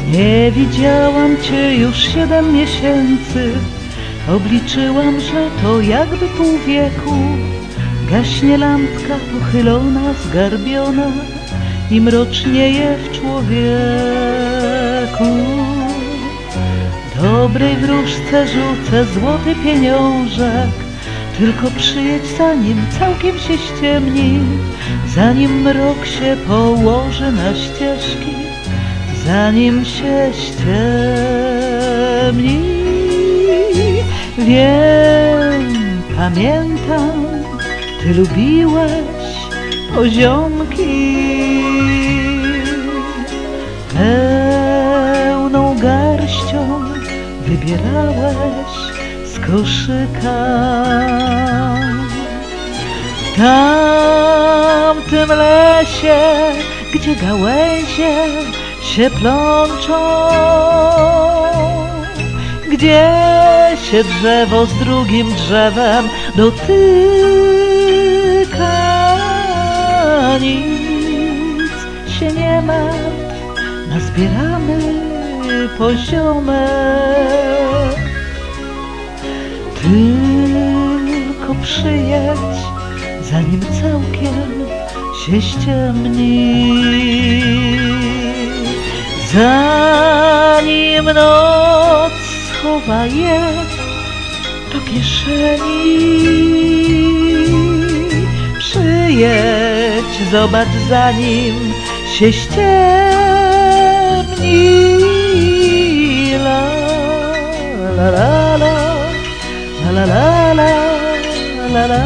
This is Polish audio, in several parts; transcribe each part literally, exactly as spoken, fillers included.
Nie widziałam cię już siedem miesięcy. Obliczyłam, że to jakby pół wieku. Gaśnie lampka pochylona, zgarbiona i mrocznieje w człowieku. Dobrej wróżce rzucę złoty pieniążek, tylko przyjedź, zanim całkiem się ściemni, zanim mrok się położy na ścieżki, zanim się ściemni. Wiem, pamiętam, ty lubiłeś poziomki. Pełną garścią wybierałeś z koszyka. W tamtym lesie, gdzie gałęzie się plączą, gdzie się drzewo z drugim drzewem dotyka, nic się nie martw, nazbieramy poziomek. Tylko przyjedź, zanim całkiem się ściemni, zanim noc schowa je do kieszeni. Przyjedź, zobacz, zanim się ściemni. La la la la la la la la la la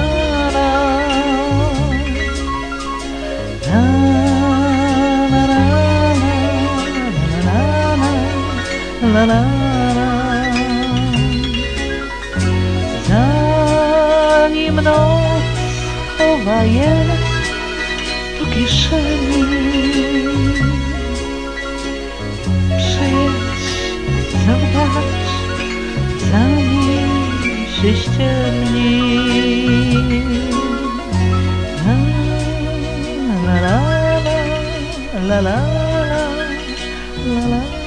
la la. Zanim noc chowa je do kieszeni, przyjedź, zobacz, zanim się ściemni. La la la la la la la la la.